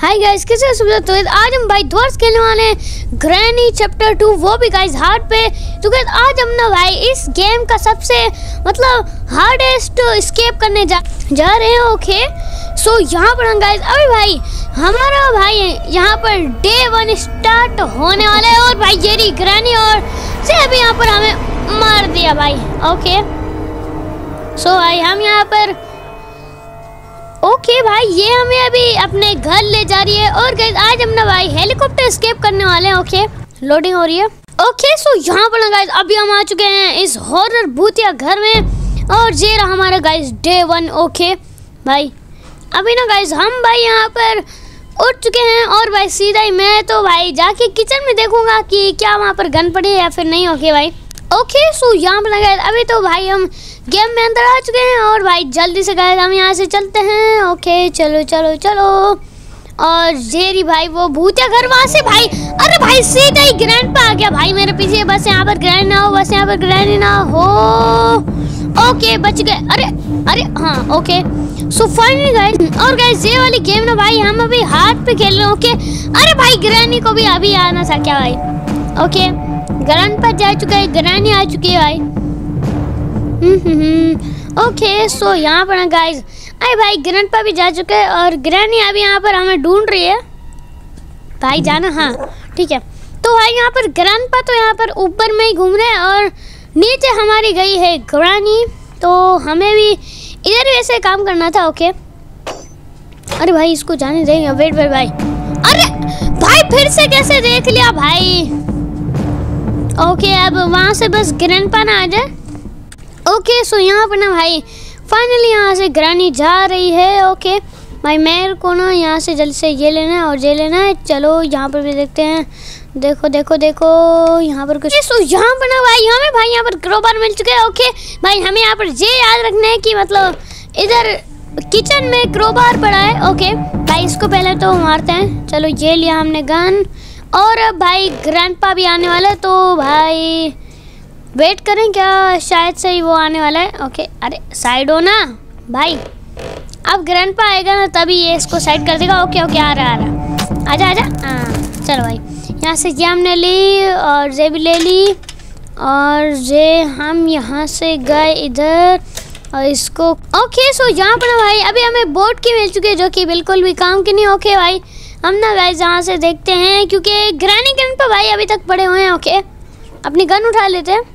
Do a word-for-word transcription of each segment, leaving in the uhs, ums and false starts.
Hi guys, कैसे हो? तो आज हम भाई दोबारा खेलने वाले हैं ग्रैनी चैप्टर टू, वो भी गाइस हार्ड पे। तो गाइस आज हम ना भाई इस गेम का सबसे मतलब हार्डेस्ट एस्केप करने जा जा रहे हैं। ओके सो यहाँ पर हम गाइस अभी भाई हमारा भाई यहाँ पर डे वन स्टार्ट होने वाला है। और भाई येरी ग्रैनी और से अभी यहाँ पर हमें मार दिया भाई। ओके सो भाई हम यहाँ पर ओके okay, भाई ये हमें अभी अपने घर ले जा रही है। और गाइस आज हम ना भाई हेलीकॉप्टर एस्केप करने वाले हैं। ओके okay, लोडिंग हो रही है। ओके सो यहाँ पर ना गाइस अभी हम आ चुके हैं इस हॉरर भूतिया घर में। और ये रहा हमारा गाइस डे वन। ओके भाई अभी ना गाइस हम भाई यहाँ पर उठ चुके हैं। और भाई सीधा ही मैं तो भाई जाके किचन में देखूंगा कि क्या वहाँ पर गन पड़ी है या फिर नहीं। ओके भाई ओके सो यहाँ पर गाइस अभी तो भाई हम गेम में अंदर आ चुके हैं। और भाई जल्दी से गाइस हम यहाँ से चलते हैं। ओके चलो चलो चलो। और जेरी भाई वो भूतिया घर वहाँ से भाई, अरे भाई सीधा ही ग्रैंडपा आ गया भाई मेरे पीछे। बस यहाँ पर ग्रैंड ना हो, बस यहाँ पर ग्रैंड ना हो। ओके बच गए। अरे अरे हाँ ओके सो फाइनली गाइस। और गाइस ये वाली गेम ना भाई हम अभी हाथ पे खेल रहे हैं। ओके अरे भाई ग्रैनी को भी अभी आना था क्या भाई। ओके ग्रैंडपा जा चुका है, ग्रैनी आ चुकी है भाई। हम्म ओके सो यहाँ पर गाइस अरे भाई ग्रैंडपा भी जा चुके हैं और ग्रैनी अभी यहाँ पर हमें ढूंढ रही है भाई। जाना हाँ ठीक है। तो भाई यहाँ पर ग्रैंडपा तो यहाँ पर ऊपर में ही घूम रहे हैं और नीचे हमारी गई है ग्रैनी। तो हमें भी इधर ही ऐसे काम करना था। ओके अरे भाई इसको जाने देंगे। वेट वेट भाई, अरे भाई फिर से कैसे देख लिया भाई। ओके अब वहाँ से बस ग्रैंडपा ना आ जाए। ओके सो यहाँ पर ना भाई फाइनली यहाँ से ग्रैनी जा रही है। ओके भाई मेरे को ना यहाँ से जल्द से ये लेना है और ये लेना है। चलो यहाँ पर भी देखते हैं। देखो देखो देखो यहाँ पर कुछ। सो यहाँ पर ना भाई हमें भाई यहाँ पर क्रोबार मिल चुके हैं। ओके भाई हमें यहाँ पर ये याद रखना है कि मतलब इधर किचन में क्रोबार पड़ा है। ओके भाई इसको पहले तो मारते हैं। चलो ये लिया हमने गन। और अब भाई ग्रैंडपा भी आने वाला है तो भाई वेट करें क्या, शायद से ही वो आने वाला है। ओके अरे साइड हो ना भाई, अब ग्रैंडपा आएगा ना तभी ये इसको साइड कर देगा। ओके ओके आ रहा आ रहा आजा आजा। हाँ चलो भाई यहाँ से ये हमने ली और ये भी ले ली। और ये हम यहाँ से गए इधर और इसको। ओके सो यहाँ पर भाई अभी हमें बोट की मिल चुकी है जो कि बिल्कुल भी काम की नहीं। ओके भाई हम ना गाइस यहाँ से देखते हैं क्योंकि ग्रैनी ग्रैंडपा भाई अभी तक पड़े हुए हैं। ओके अपनी गन उठा लेते हैं।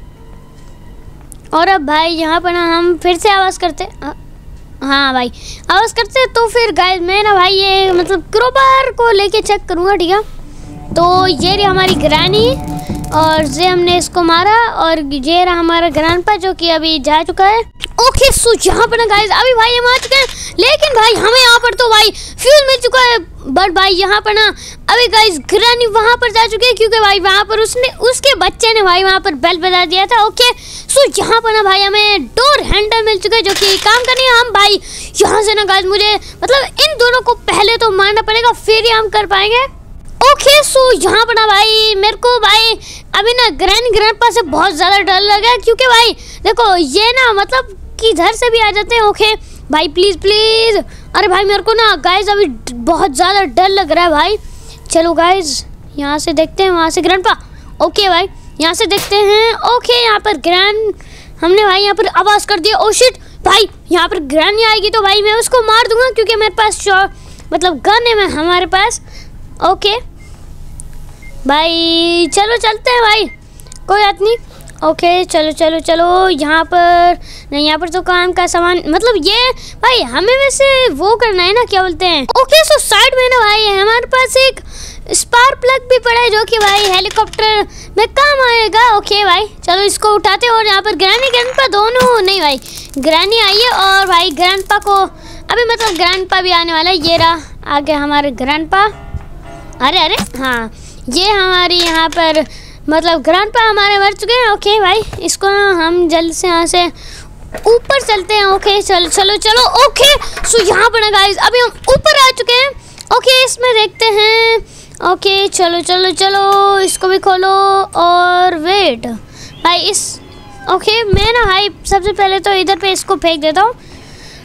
और अब भाई यहाँ पर ना हम फिर से आवाज़ करते हैं। हाँ भाई आवाज़ करते तो फिर गाइस मैं ना भाई ये मतलब क्रोबार को लेके चेक करूँगा। ठीक है तो ये रही हमारी ग्रैनी और ये हमने इसको मारा। और ये रहा हमारा ग्रैंडपा जो कि अभी जा चुका है। ओके सो यहाँ पर ना गाइस अभी भाई हम आ चुके हैं। लेकिन भाई हमें यहाँ पर तो भाई फ्यूल मिल चुका है। बट भाई यहाँ पर ना अभी गाइस ग्रैनी वहाँ पर जा चुके हैं क्योंकि भाई वहाँ पर उसने उसके बच्चे ने भाई वहाँ पर बेल बजा दिया था। ओके सो यहाँ पर ना भाई हमें डोर हैंडल मिल चुका है जो कि काम करनी है। हम भाई यहाँ से ना गाइस मुझे मतलब इन दोनों को पहले तो मारना पड़ेगा फिर ही हम कर पाएंगे। ओके सो यहाँ पर ना भाई मेरे को भाई अभी ना ग्रैनी ग्रैंडपा से बहुत ज़्यादा डर लगा क्योंकि भाई देखो ये ना मतलब कि इधर से भी आ जाते हैं। ओके भाई प्लीज़ प्लीज़। अरे भाई मेरे को ना गाइस अभी बहुत ज़्यादा डर लग रहा है भाई। चलो गाइस यहाँ से देखते हैं वहाँ से ग्रैंडपा। ओके भाई यहाँ से देखते हैं। ओके यहाँ पर ग्रैंड हमने भाई यहाँ पर आवाज़ कर दिया। ओ शिट भाई यहाँ पर ग्रैनी आएगी तो भाई मैं उसको मार दूंगा क्योंकि मेरे पास शॉट मतलब गन है मैं हमारे पास। ओके भाई चलो चलते हैं भाई, कोई बात नहीं। ओके चलो चलो चलो यहाँ पर नहीं, यहाँ पर तो काम का सामान मतलब ये भाई हमें वैसे वो करना है ना क्या बोलते हैं। ओके सो साइड में ना भाई हमारे पास एक स्पार्क प्लग भी पड़ा है जो कि भाई हेलीकॉप्टर में काम आएगा। ओके भाई चलो इसको उठाते हैं। और यहाँ पर ग्रैनी ग्रैंडपा दोनों नहीं भाई ग्रैनी आई है और भाई ग्रैंडपा को अभी मतलब ग्रैंडपा भी आने वाला है। ये रहा आगे हमारे ग्रैंडपा। अरे अरे हाँ ये हमारी यहाँ पर मतलब ग्रैंडपा हमारे मर चुके हैं। ओके भाई इसको ना हम जल्द से यहाँ से ऊपर चलते हैं। ओके चलो चलो चलो। ओके सो यहाँ पर ना गाइस अभी हम ऊपर आ चुके हैं। ओके इसमें देखते हैं। ओके चलो चलो चलो इसको भी खोलो और वेट भाई इस। ओके मैं ना भाई सबसे पहले तो इधर पे इसको फेंक देता हूँ।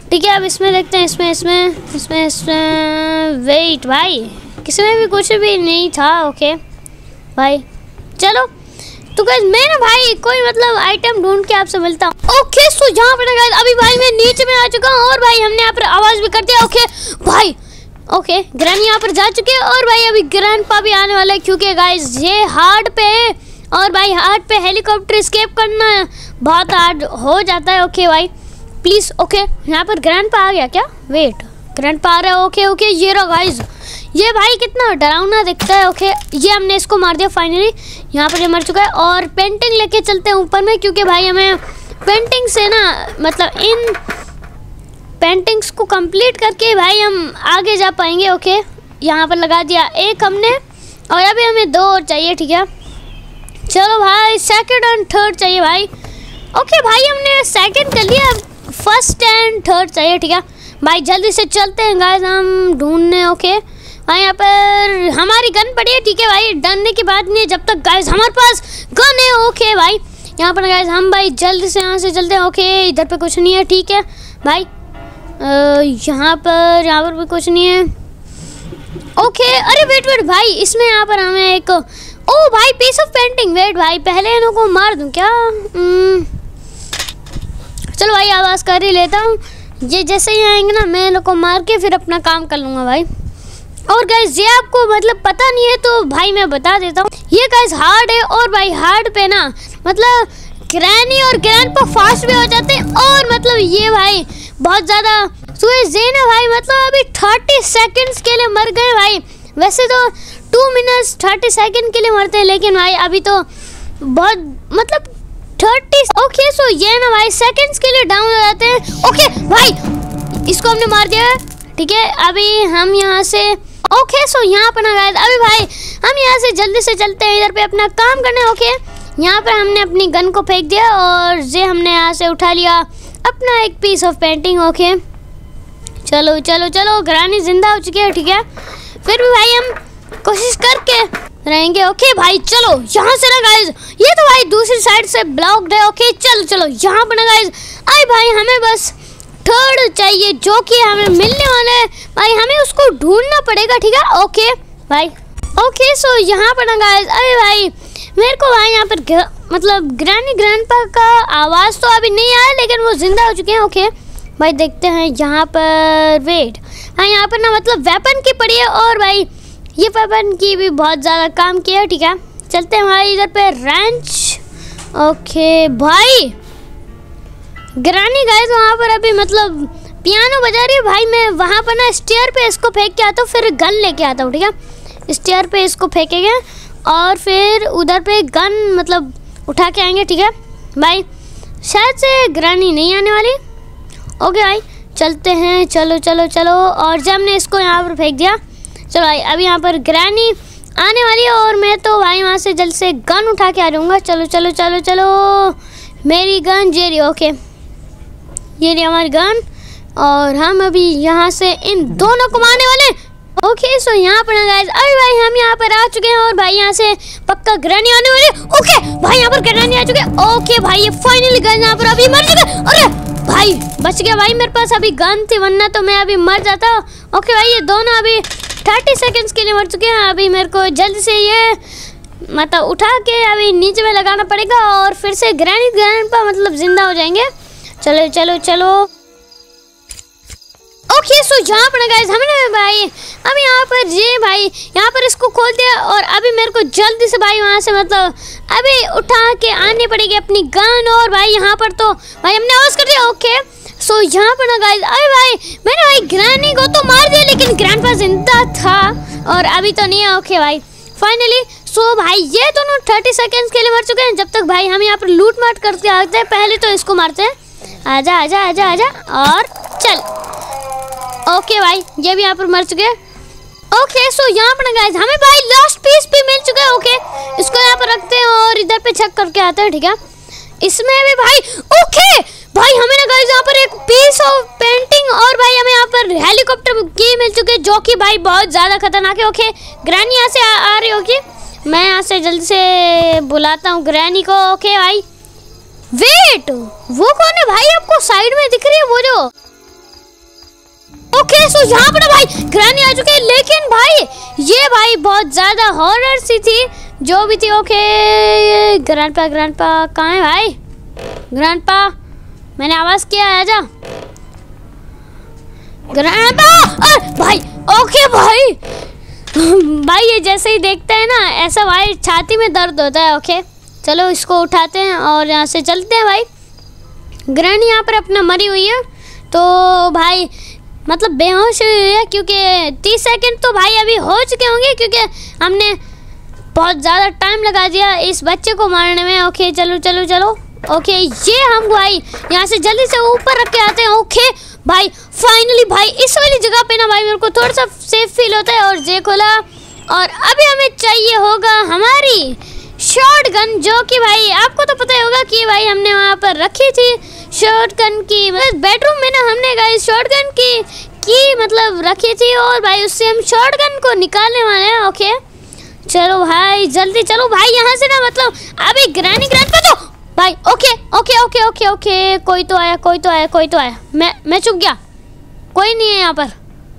ठीक है, अब इसमें देखते हैं, इसमें इसमें इसमें इसमें वेट भाई, किसमें भी कुछ भी नहीं था। ओके भाई चलो, तो गाइस मैं ना भाई कोई मतलब आइटम ढूंढ के आपसे मिलता हूँ। ओके सो यहाँ पर गाइस अभी भाई मैं नीचे में आ चुका हूँ और भाई हमने यहाँ पर आवाज भी कर दिया। ओके भाई, ओके ग्रैनी यहाँ पर जा चुके हैं और भाई अभी ग्रैंडपा भी आने वाला है, क्योंकि गाइस ये हार्ड पे है और भाई हार्ड पे हेलीकॉप्टर एस्केप करना बहुत हार्ड हो जाता है। ओके भाई प्लीज, ओके यहाँ पर ग्रैंडपा आ गया क्या? वेट, ग्रैंडपा आ रहा है। ओके ओके ये रहा गाइस, ये भाई कितना डरावना दिखता है। ओके ये हमने इसको मार दिया फाइनली, यहाँ पर ये मर चुका है। और पेंटिंग लेके चलते हैं ऊपर में, क्योंकि भाई हमें पेंटिंग से ना मतलब इन पेंटिंग्स को कंप्लीट करके भाई हम आगे जा पाएंगे। ओके यहाँ पर लगा दिया एक हमने, और अभी हमें दो और चाहिए। ठीक है चलो भाई, सेकंड एंड थर्ड चाहिए भाई। ओके भाई हमने सेकंड कर लिया, फर्स्ट एंड थर्ड चाहिए। ठीक है भाई जल्दी से चलते हैं गाइस हम ढूंढने। ओके भाई यहाँ पर हमारी गन पड़ी है। ठीक है भाई, डरने की बात नहीं है जब तक गाइस हमारे पास गन है। ओके भाई यहाँ पर गाइस हम भाई जल्दी से यहाँ से चलते हैं। ओके इधर पे कुछ नहीं है। ठीक है भाई यहाँ पर यहाँ पर भी कुछ नहीं है। ओके अरे वेट वेट भाई, इसमें यहाँ पर हमें एक, ओ भाई पीस ऑफ पेंटिंग। वेट भाई पहले इन्हों को मार दूं क्या? चलो भाई आवाज़ कर ही लेता हूँ, ये जैसे ही आएंगे ना मैं इनको मार के फिर अपना काम कर लूँगा भाई। और गाइस ये आपको मतलब पता नहीं है तो भाई मैं बता देता हूँ, ये गाइस हार्ड है और भाई हार्ड पे ना मतलब ग्रैनी और ग्रैंडपा फास्ट भी हो जाते हैं। और मतलब ये भाई बहुत ज़्यादा सुबह जेन है भाई, मतलब अभी थर्टी सेकेंड्स के लिए मर गए भाई। वैसे तो टू मिनट्स थर्टी सेकेंड के लिए मरते हैं, लेकिन भाई अभी तो बहुत मतलब थर्टी। ओके सो ये ना भाई सेकेंड्स के लिए डाउन हो जाते हैं। ओके भाई इसको हमने मार दिया। ठीक है अभी हम यहाँ से, ओके सो यहाँ पर ना गाइस अभी भाई हम यहाँ से जल्दी से चलते हैं, इधर पे अपना काम करने। ओके यहाँ पर हमने अपनी गन को फेंक दिया और ये हमने यहाँ से उठा लिया अपना एक पीस ऑफ पेंटिंग। ओके चलो चलो चलो, ग्रैनी जिंदा हो चुकी है। ठीक है फिर भी भाई हम कोशिश करके रहेंगे। ओके भाई चलो यहाँ से ना गाइस, ये तो भाई दूसरी साइड से ब्लॉक्ड है। ओके चलो चलो यहाँ पर ना गाइस, आई भाई हमें बस थर्ड चाहिए जो कि हमें मिलने वाला है भाई, हमें उसको ढूंढना पड़ेगा। ठीक है ओके भाई, ओके सो यहाँ पर ना गाइस अरे भाई मेरे को भाई यहाँ पर गर, मतलब ग्रैनी ग्रैंडपा का आवाज़ तो अभी नहीं आया, लेकिन वो जिंदा हो चुके हैं। ओके भाई देखते हैं यहाँ पर, वेट हाँ यहाँ पर ना मतलब वेपन की पड़ी है और भाई ये वेपन की भी बहुत ज़्यादा काम किया है। ठीक है चलते हैं भाई इधर पे रेंच। ओके भाई ग्रैनी गाइस वहाँ पर अभी मतलब पियानो बजा रही है भाई, मैं वहाँ पर ना स्टेयर पे इसको फेंक के आता हूँ, फिर गन लेके आता हूँ। ठीक है स्टेयर पे इसको फेंकेंगे और फिर उधर पे गन मतलब उठा के आएंगे। ठीक है भाई शायद से ग्रैनी नहीं आने वाली। ओके भाई चलते हैं, चलो चलो चलो। और जब हमने इसको यहाँ पर फेंक दिया, चलो भाई अभी यहाँ पर ग्रैनी आने वाली है और मैं तो भाई वहाँ से जल्द से गन उठा के आ जाऊँगा। चलो चलो चलो चलो, मेरी गन ये रही। ओके ये रही हमारी गन और हम अभी यहाँ से इन दोनों को मारने वाले। ओके सो यहाँ पर गाइस अरे भाई हम यहाँ पर आ चुके हैं और भाई यहाँ से पक्का ग्रैनी आने वाली। ओके भाई यहाँ पर ग्रैनी आ चुके हैं। ओके भाई ये फाइनली गाइस यहाँ पर अभी मर चुके। अरे भाई बच गया भाई, मेरे पास अभी गन थी वरना तो मैं अभी मर जाता। ओके भाई ये दोनों अभी थर्टी सेकेंड्स के लिए मर चुके हैं। अभी मेरे को जल्द से ये मतलब उठा के अभी नीचे में लगाना पड़ेगा और फिर से ग्रैनी ग्रैंडपा मतलब जिंदा हो जाएंगे। चलो चलो चलो। ओके सो यहाँ पर गाइस हमने भाई अभी यहाँ पर ये भाई यहाँ पर इसको खोल दिया और अभी मेरे को जल्दी से भाई वहाँ से मतलब अभी उठा के आनी पड़ेगी अपनी गन। और भाई यहाँ पर तो भाई हमने आवाज़ कर दिया। ओके सो यहाँ पर ना गाइस अरे भाई मैंने भाई ग्रैनी को तो मार दिया, लेकिन ग्रैंडपा जिंदा था और अभी तो नहीं है। ओके भाई फाइनली सो भाई ये दोनों थर्टी सेकेंड्स के लिए मर चुके हैं। जब तक भाई हम यहाँ पर लूट माट करते आते हैं, पहले तो इसको मारते हैं। आजा आजा आजा आजा और चल। ओके भाई ये भी यहाँ पर मर चुके हैं। ओके सो यहाँ पर गाइस हमें भाई लास्ट पीस भी मिल चुका है। ओके इसको यहाँ पर रखते हैं और इधर पे चेक करके आते हैं। ठीक है इसमें भी भाई ओके भाई हमें ना गाइस यहाँ पर एक पीस ऑफ पेंटिंग और भाई हमें यहाँ पर हेलीकॉप्टर की मिल चुके हैं जो कि भाई बहुत ज़्यादा खतरनाक है। ओके ग्रैनी यहाँ से आ, आ रही होगी, मैं यहाँ से जल्दी से बुलाता हूँ ग्रैनी को। ओके भाई वेट वो कौन है भाई, आपको साइड में दिख रही है वो जो ओके सो यहाँ पर भाई ग्रैनी आ चुके हैं, लेकिन भाई ये भाई बहुत ज्यादा हॉरर सी थी जो भी थी। ओके ग्रैंडपा ग्रैंडपा कहाँ है भाई? ग्रैंडपा मैंने आवाज किया, आजा ग्रैंडपा। अरे भाई ओके भाई भाई ये जैसे ही देखते हैं ना ऐसा भाई छाती में दर्द होता है। ओके चलो इसको उठाते हैं और यहाँ से चलते हैं भाई। ग्रैनी यहाँ पर अपना मरी हुई है तो भाई मतलब बेहोश हुई है, क्योंकि तीस सेकंड तो भाई अभी हो चुके होंगे क्योंकि हमने बहुत ज़्यादा टाइम लगा दिया इस बच्चे को मारने में। ओके चलो चलो चलो। ओके ये हम भाई यहाँ से जल्दी से ऊपर रख के आते हैं। ओके भाई फाइनली भाई इस वाली जगह पे ना भाई मेरे को थोड़ा सा सेफ फील होता है। और जे खोला और अभी हमें चाहिए होगा हमारी शॉटगन, जो कि भाई आपको तो पता ही होगा कि भाई हमने वहाँ पर रखी थी शॉटगन की, मतलब बेडरूम में ना हमने गाइस शॉटगन की की मतलब रखी थी और भाई उससे हम शॉटगन को निकालने वाले हैं। ओके चलो भाई जल्दी चलो भाई यहाँ से ना, मतलब अभी ग्रैनी ग्रैंडपा तो भाई। Okay okay okay okay okay कोई तो आया कोई तो आया कोई तो आया। मैं मैं चुप गया, कोई नहीं है यहाँ पर।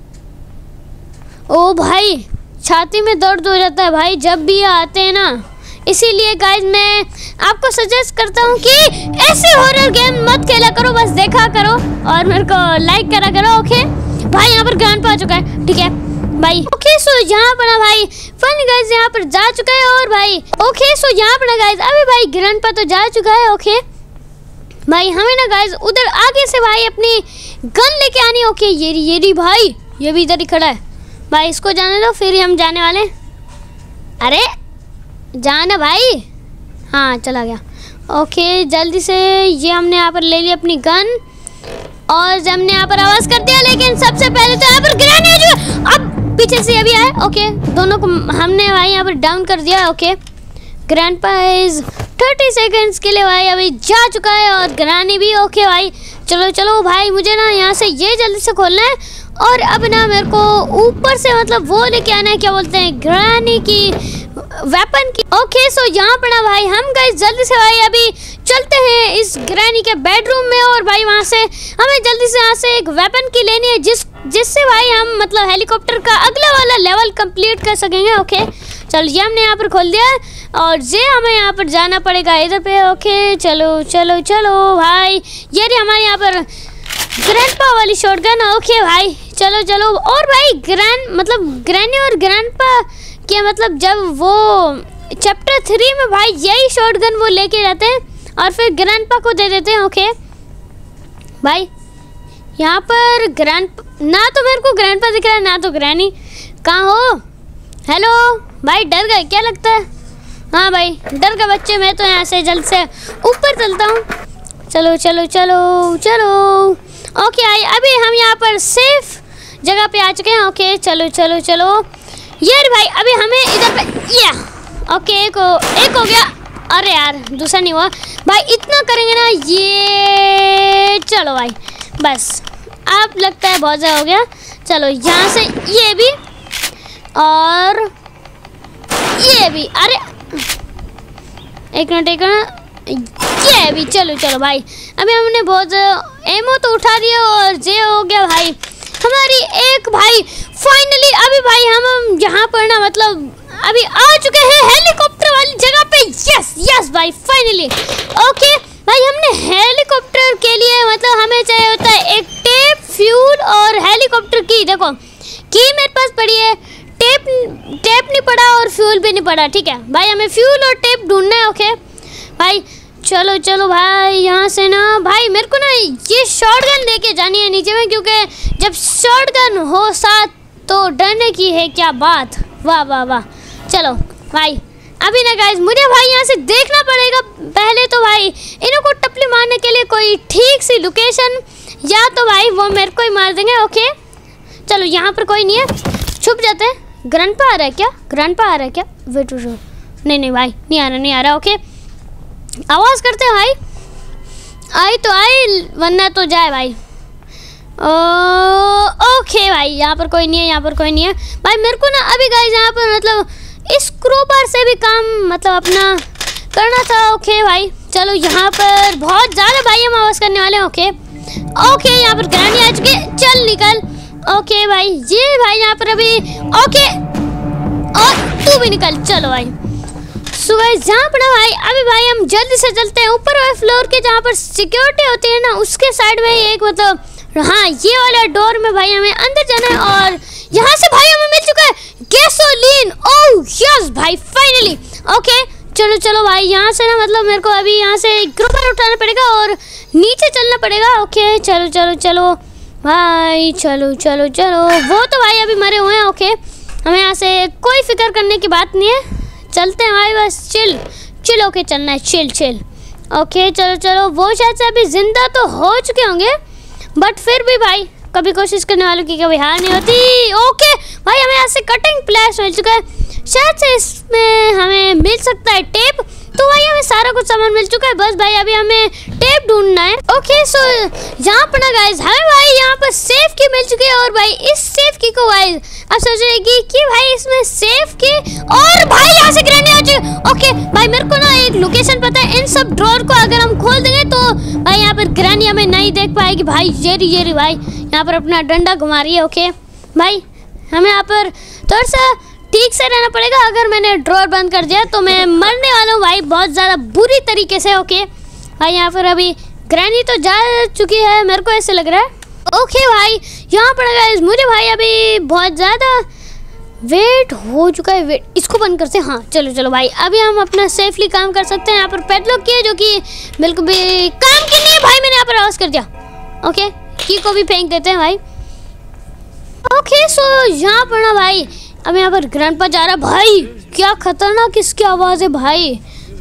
ओ भाई छाती में दर्द हो जाता है भाई जब भी आते हैं ना, इसीलिए गाइस मैं आपको सजेस्ट करता हूँ कि ऐसे हॉरर गेम मत खेला करो, बस देखा करो और मेरे को लाइक करा करो। ओके भाई यहाँ पर ग्रैंडपा आ चुका है, ठीक है भाई। ओके सो यहाँ पर ना भाई फन गाइस यहाँ पर जा चुका है और भाई ओके सो यहाँ पर ना गाइस अभी भाई ग्रैंडपा तो जा चुका है। ओके भाई हमें ना गाइस उधर आगे से भाई अपनी गन लेके आनी। ओके ये रही ये रही भाई, ये भी इधर ही खड़ा है भाई, इसको जाने दो फिर हम जाने वाले। अरे जाना भाई, हाँ चला गया। ओके जल्दी से ये हमने यहाँ पर ले ली अपनी गन और हमने यहाँ पर आवाज कर दिया, लेकिन सबसे पहले तो यहाँ पर ग्रैनी जो अब पीछे से अभी आए। ओके दोनों को हमने भाई यहाँ पर डाउन कर दिया। Okay grandpa is thirty seconds के लिए भाई अभी जा चुका है और ग्रैनी भी। ओके भाई चलो चलो भाई मुझे ना यहाँ से ये जल्दी से खोलना है और अब ना मेरे को ऊपर से मतलब वो लेके आना है, क्या बोलते हैं, ग्रैनी की वेपन की। ओके सो यहाँ पर ना भाई हम गाइस जल्दी से भाई अभी चलते हैं इस ग्रैनी के बेडरूम में और भाई वहाँ से हमें जल्दी से यहाँ से एक वेपन की लेनी है जिस जिससे भाई हम मतलब हेलीकॉप्टर का अगला वाला लेवल कंप्लीट कर सकेंगे। ओके चलो ये हमने यहाँ पर खोल दिया और ये हमें यहाँ पर जाना पड़ेगा इधर पे। ओके चलो चलो चलो भाई ये रही हमारे यहाँ पर ग्रैंडपा वाली शॉटगन। ओके भाई चलो चलो। और भाई ग्रैंड मतलब ग्रैनी और ग्रैंडपा के मतलब जब वो चैप्टर थ्री में भाई यही शॉटगन वो लेके जाते हैं और फिर ग्रैंडपा को दे देते हैं। ओके भाई यहाँ पर ग्रैंड ना तो मेरे को ग्रैंडपा दिख रहा है ना तो ग्रैनी। कहाँ हो? हेलो भाई डर गए क्या लगता है? हाँ भाई डर गए बच्चे, मैं तो यहाँ से जल्द से ऊपर चलता हूँ। चलो चलो चलो चलो। ओके आई अभी हम यहाँ पर सेफ जगह पे आ चुके हैं। ओके चलो चलो चलो यार भाई अभी हमें इधर पे या ओके एक हो, एक हो गया। अरे यार दूसरा नहीं हुआ भाई, इतना करेंगे ना ये। चलो भाई बस अब लगता है बहुत ज़्यादा हो गया। चलो यहाँ से ये भी और ये भी। अरे एक मिनट एक मिनट ये भी। चलो चलो भाई अभी हमने बहुत एमो तो उठा दिया और ये हो गया भाई हमारी एक भाई फाइनली। अभी भाई हम यहाँ पर ना मतलब अभी आ चुके हैं हेलीकॉप्टर वाली जगह पे। यस यस भाई फाइनली। ओके भाई हमने हेलीकॉप्टर के लिए मतलब हमें चाहिए होता है एक टेप, फ्यूल और हेलीकॉप्टर की। देखो की मेरे पास पड़ी है, टेप टेप नहीं पड़ा और फ्यूल भी नहीं पड़ा। ठीक है भाई हमें फ्यूल और टेप ढूंढना है। ओके भाई चलो चलो भाई यहाँ से ना भाई मेरे को ना ये शॉटगन लेके जानी है नीचे में, क्योंकि जब शॉटगन हो साथ तो डरने की है क्या बात। वाह वाह वाह। चलो भाई अभी ना गाइस मुझे भाई यहाँ से देखना पड़ेगा पहले तो भाई इन्हों को टपली मारने के लिए कोई ठीक सी लोकेशन, या तो भाई वो मेरे को ही मार देंगे। ओके चलो यहाँ पर कोई नहीं है, छुप जाते हैं। ग्रैंडपा आ रहा है क्या? ग्रैंडपा आ रहा है क्या? वेट वेट नहीं नहीं भाई नहीं आ रहा नहीं आ रहा। ओके आवाज़ करते हैं भाई, आई तो आई वरना तो जाए भाई। ओ, ओके भाई यहाँ पर कोई नहीं है, यहाँ पर कोई नहीं है भाई। मेरे को ना अभी गाइस यहाँ पर मतलब इस क्रोबार से भी काम मतलब अपना करना था। ओके भाई चलो यहाँ पर बहुत ज़्यादा भाई हम आवाज़ करने वाले हैं। ओके ओके यहाँ पर ग्रैनी आ चुके, चल निकल। ओके भाई, ये भाई यहाँ पर अभी ओके, और तू भी निकल। चलो भाई, सो गाइस यहाँ पर भाई अभी भाई हम जल्दी से चलते हैं ऊपर वाले फ्लोर के, जहाँ पर सिक्योरिटी होती है ना, उसके साइड में एक मतलब हाँ ये वाला डोर में भाई हमें अंदर जाना है। और यहाँ से भाई हमें मिल चुका है गैसोलीन। ओह यस भाई, फाइनली। ओके चलो चलो भाई, यहाँ से ना मतलब मेरे को अभी यहाँ से ग्रोपर उठाना पड़ेगा और नीचे चलना पड़ेगा। ओके चलो चलो चलो भाई, चलो चलो चलो। वो तो भाई अभी मरे हुए हैं। ओके हमें यहाँ से कोई फिक्र करने की बात नहीं है, चलते हैं भाई, बस चिल चिल होके चलना है, चिल चिल। ओके चलो चलो। वो शायद से अभी जिंदा तो हो चुके होंगे, बट फिर भी भाई कभी कोशिश करने वालों की कभी हार नहीं होती। ओके भाई हमें यहाँ से कटिंग प्लेस मिल चुका है, शायद से इसमें हमें मिल सकता है टेप। तो भाई हमें सारा कुछ सामान मिल चुका है, बस भाई अभी हमें टेप ढूंढना है। ओके सो यहाँ पर ना गाइस हमें भाई यहाँ पर सेफ की मिल चुकी है। और भाई इस सेफ की को भाई अब सोचेगी कि भाई इसमें सेफ की, और भाई यहाँ से गिरने आ चुके। ओके भाई मेरे को ना एक लोकेशन पता है, इन सब ड्रॉर को अगर हम खोल देंगे तो भाई यहाँ पर ग्रैनी हमें नहीं देख पाएगी। भाई ये रही ये रही भाई यहाँ पर अपना डंडा घुमा रही है। ओके भाई हमें यहाँ पर थोड़ा सा ठीक से रहना पड़ेगा, अगर मैंने ड्रॉर बंद कर दिया तो मैं मरने वाला हूँ भाई बहुत ज़्यादा बुरी तरीके से। ओके भाई यहाँ पर अभी ग्रैनी तो जा चुकी है, मेरे को ऐसे लग रहा है। ओके भाई यहाँ पर गाइस मुझे भाई अभी बहुत ज़्यादा वेट हो चुका है, वेट इसको बंद करते हैं। हाँ चलो चलो भाई, अभी हम अपना सेफली काम कर सकते हैं। यहाँ पर पेडलॉक की है जो कि बिल्कुल भी काम की नहीं है। भाई मैंने यहाँ पर आवाज़ कर दिया। ओके की को भी फेंक देते हैं भाई। ओके सो यहाँ पर ना भाई अब यहाँ पर ग्रैंडपा जा रहा है। भाई क्या खतरनाक इसकी आवाज़ है भाई।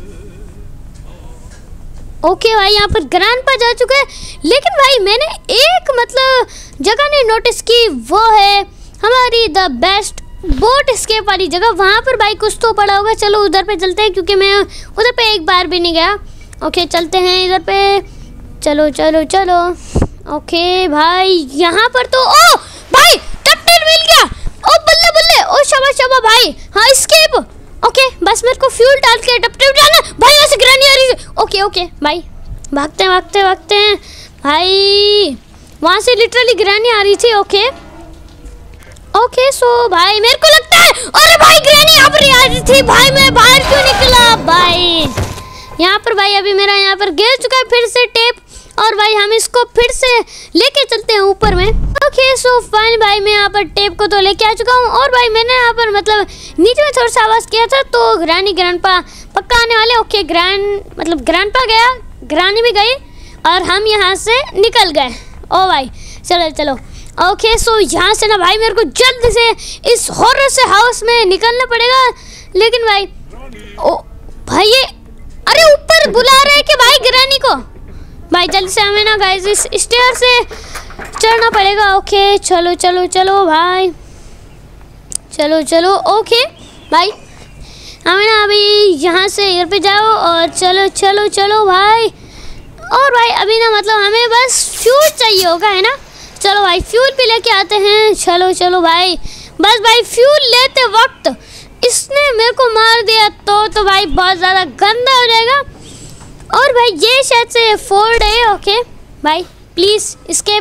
ओके भाई यहाँ पर ग्रैंडपा जा चुका है, लेकिन भाई मैंने एक मतलब जगह नहीं नोटिस की, वो है हमारी द बेस्ट बोट एस्केप वाली जगह। वहाँ पर भाई कुछ तो पड़ा होगा, चलो उधर पे चलते हैं क्योंकि मैं उधर पे एक बार भी नहीं गया। ओके चलते हैं इधर पे, चलो चलो चलो। ओके भाई यहाँ पर तो ओ भाई टपटेल मिल गया। ओ बल्ले बल्ले, ओ शाबाश शाबाश भाई। हाँ एस्केप। ओके बस मेरे को फ्यूल डाल के टपटेल डालना भाई, वैसे ग्रैनी आ रही है। ओके ओके भाई भागते हैं भागते भागते हैं भाई, वहाँ से लिटरली ग्रैनी आ रही थी। ओके ओके सो भाई मेरे को लगता है, अरे भाई ग्रैनी यहाँ पर आ रही थी भाई, मैं बाहर क्यों निकला भाई। यहाँ पर भाई अभी मेरा यहाँ पर गिर चुका है फिर से टेप, और भाई हम इसको फिर से लेके चलते हैं ऊपर में। ओके सो फाइन भाई मैं यहाँ पर टेप को तो लेके आ चुका हूँ, और भाई मैंने यहाँ पर मतलब नीचे में थोड़ा सा आवाज़ किया था तो ग्रैनी ग्रैंडपा पक्का आने वाले। ओके ग्रैंड मतलब ग्रैंडपा गया, ग्रैनी भी गई, और हम यहाँ से निकल गए। ओ भाई चलो चलो। ओके सो यहाँ से ना भाई मेरे को जल्दी से इस हॉरर से हाउस में निकलना पड़ेगा, लेकिन भाई ओ भाई ये अरे ऊपर बुला रहे कि भाई ग्रैनी को। भाई जल्दी से हमें ना गाइस इस स्टेयर से चढ़ना पड़ेगा। ओके चलो चलो चलो भाई, चलो चलो। ओके भाई हमें ना अभी यहाँ से इधर पे जाओ, और चलो चलो चलो भाई। और भाई अभी ना मतलब हमें बस फ्यूल चाहिए होगा, है ना। चलो भाई फ्यूल भी लेके आते हैं। चलो चलो भाई, बस भाई फ्यूल लेते वक्त इसने मेरे को मार दिया तो तो भाई बहुत ज़्यादा गंदा हो जाएगा। और भाई ये शायद से फोर्ड है। ओके भाई प्लीज़ इसके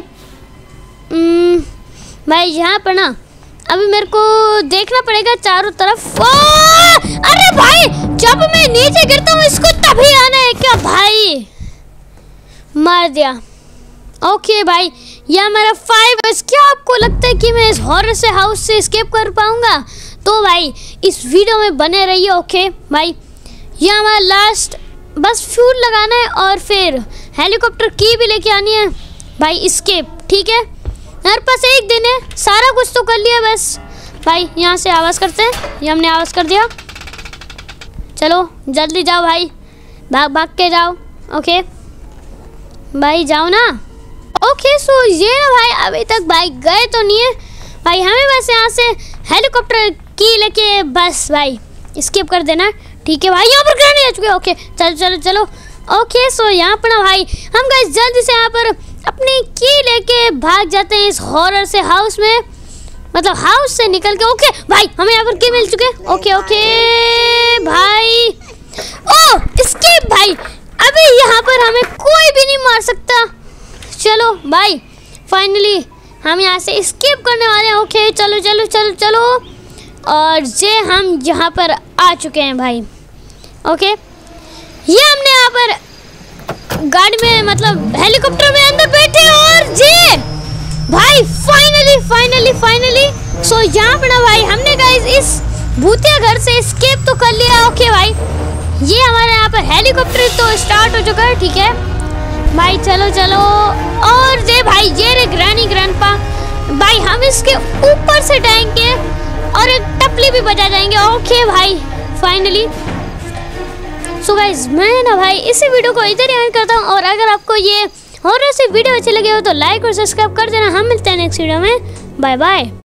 भाई यहाँ पर ना अभी मेरे को देखना पड़ेगा चारों तरफ। ओ अरे भाई जब मैं नीचे गिरता हूँ इसको तभी आना है क्या भाई, मार दिया। ओके भाई ये हमारा फाइव। क्या आपको लगता है कि मैं इस हॉरर से हाउस से एस्केप कर पाऊँगा? तो भाई इस वीडियो में बने रहिए। ओके भाई ये हमारा लास्ट, बस फ्यूल लगाना है और फिर हेलीकॉप्टर की भी लेके आनी है भाई, एस्केप। ठीक है हमारे पास एक दिन है, सारा कुछ तो कर लिया बस। भाई यहाँ से आवाज़ करते हैं, ये हमने आवाज़ कर दिया। चलो जल्दी जाओ भाई, भाग भाग के जाओ। ओके भाई जाओ ना। ओके सो ये ना भाई अभी तक भाई गए तो नहीं है भाई, हमें बस यहाँ से हेलीकॉप्टर की लेके बस भाई एस्केप कर देना। ठीक है भाई यहाँ पर ग्रैनी आ चुके। ओके चलो चलो चलो। ओके सो यहाँ पर ना भाई हम गाइस जल्दी से यहाँ पर अपनी की लेके भाग जाते हैं इस हॉरर से हाउस में, मतलब हाउस से निकल के। ओके भाई हमें यहाँ पर की मिल चुके। ओके ओके भाई, ओ एस्केप भाई, अभी यहाँ पर हमें कोई भी नहीं मार सकता। चलो भाई फाइनली हम यहाँ से स्किप करने वाले हैं। ओके चलो चलो चलो चलो, और ये हम यहाँ पर आ चुके हैं भाई। ओके ये हमने यहाँ पर गाड़ी में मतलब हेलीकॉप्टर में अंदर बैठे, और ये भाई फाइनली फाइनली फाइनली सो यहाँ पर ना भाई हमने गाइस इस भूतिया घर से स्केप तो कर लिया। ओके भाई ये हमारे यहाँ पर हेलीकॉप्टर तो स्टार्ट हो चुका है। ठीक है भाई चलो चलो, और ये भाई ये रे ग्रैनी ग्रैंडपा भाई, हम इसके ऊपर से जाएंगे और एक टपली भी बजा जाएंगे। ओके भाई फाइनली सो गाइस मैं ना भाई इसी वीडियो को इधर ही एंड करता हूँ, और अगर आपको ये हॉरर से वीडियो अच्छी लगे हो तो लाइक और सब्सक्राइब कर देना। हम मिलते हैं नेक्स्ट वीडियो में, बाय बाय।